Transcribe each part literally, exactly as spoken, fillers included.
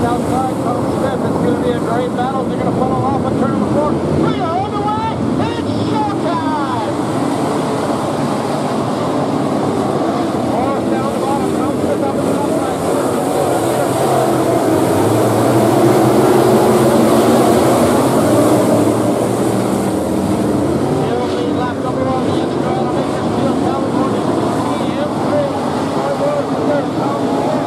outside Tom Smith. It's going to be a great battle. They're going to follow off and turn number four. We are underway. It's showtime. Morris down the bottom. Tom Smith up in the outside. He'll be left over on the inside of Bakersfield, California. He is through. Our Morris is there. Tom Smith.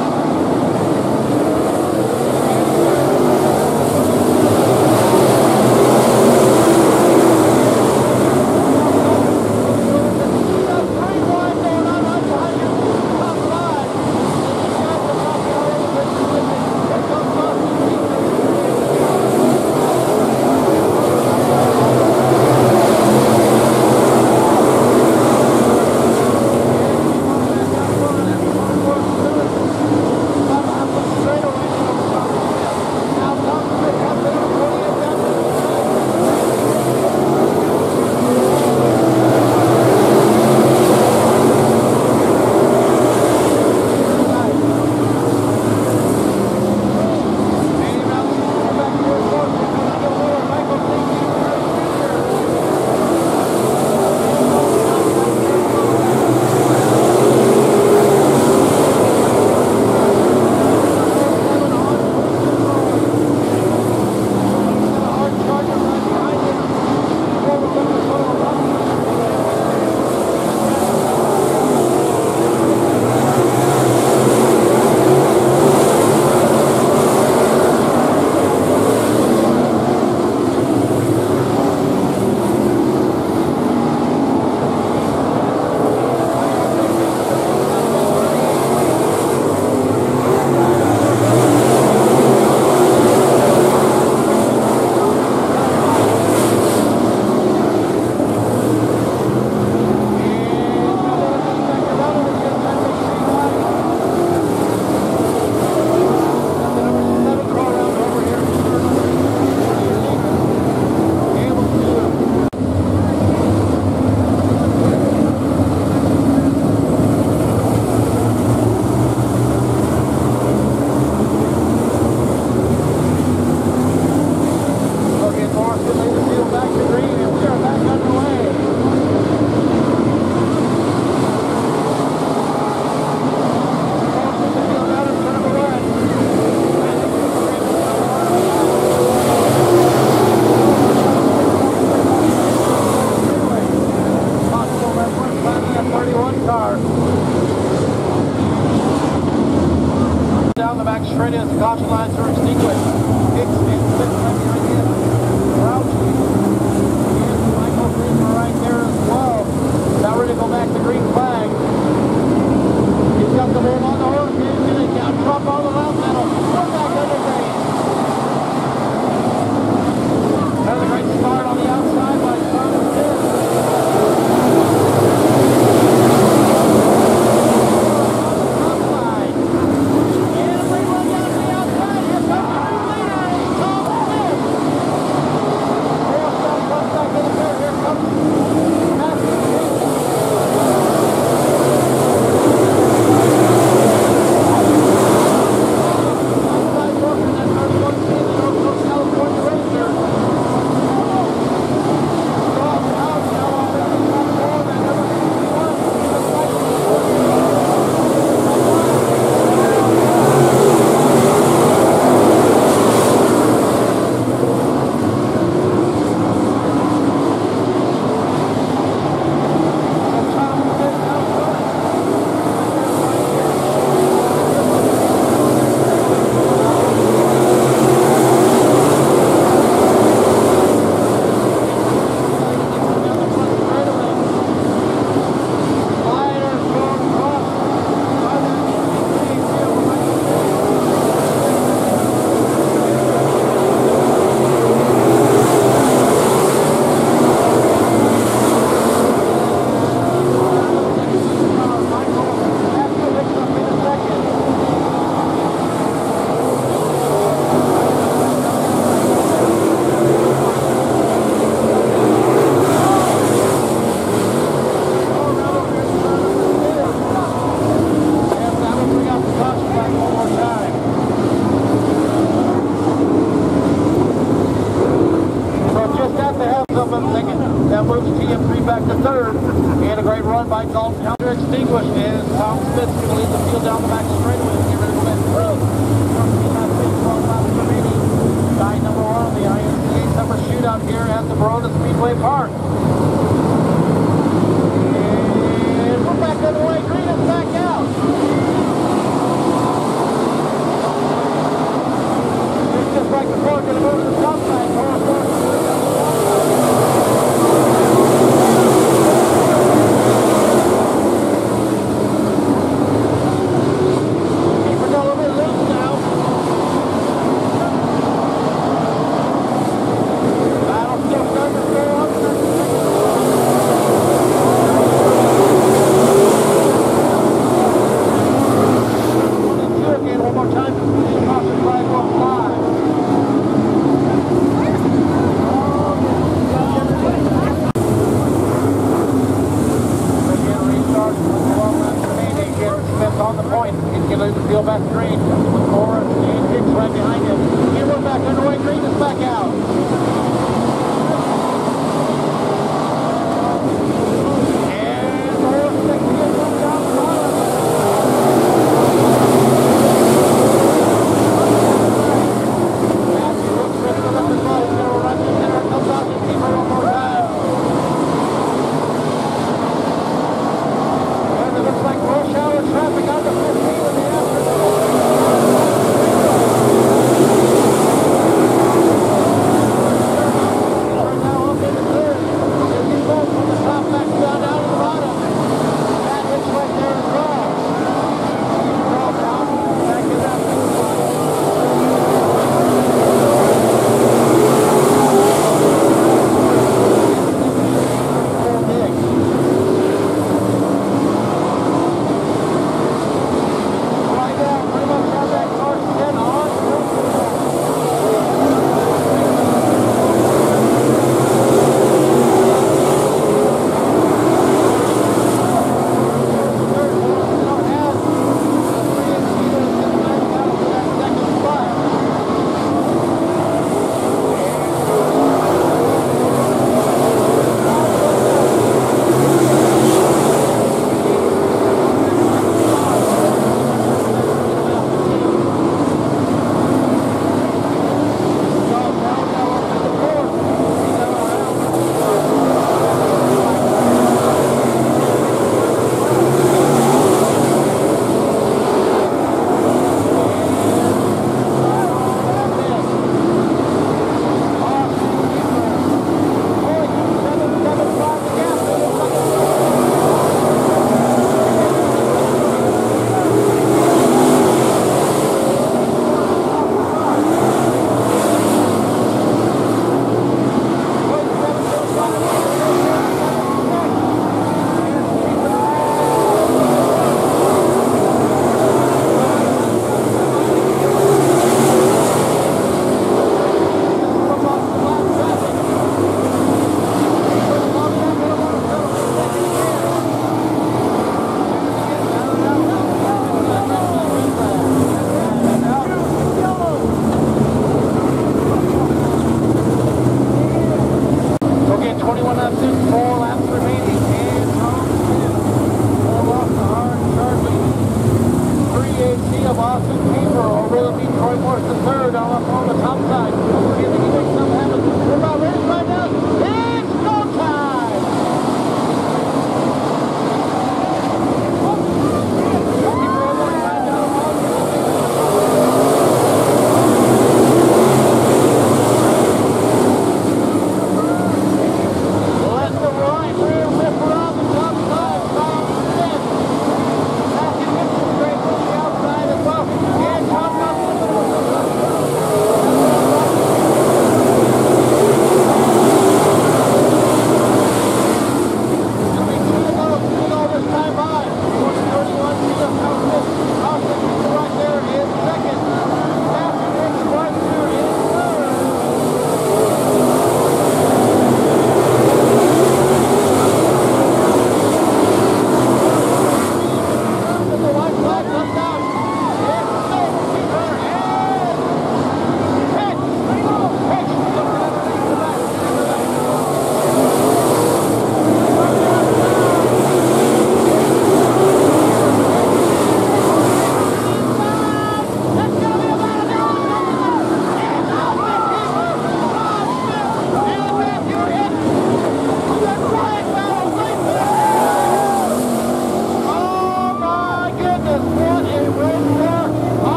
Down the back straight in as the caution lines are extinguished. Hicks and Smith right behind him. Crouch. And Michael Green right there as well. Now ready to go back to green flag. He's got the ball on the horse. He's going to drop all the round metal. One back under green. Another great start on the outside by Tom Smith. medium, three back to third. And a great run by Dalton Helder extinguished. And Tom Smith's going to lead the field down the back straightaway. Get ready to let through. twelve laps remaining. Guy number one on the I M C A Summer Shootout here at the Verona Speedway Park. And we're back on the way. Green is back out. It's just like before. Going to move to the top side.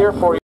here for you.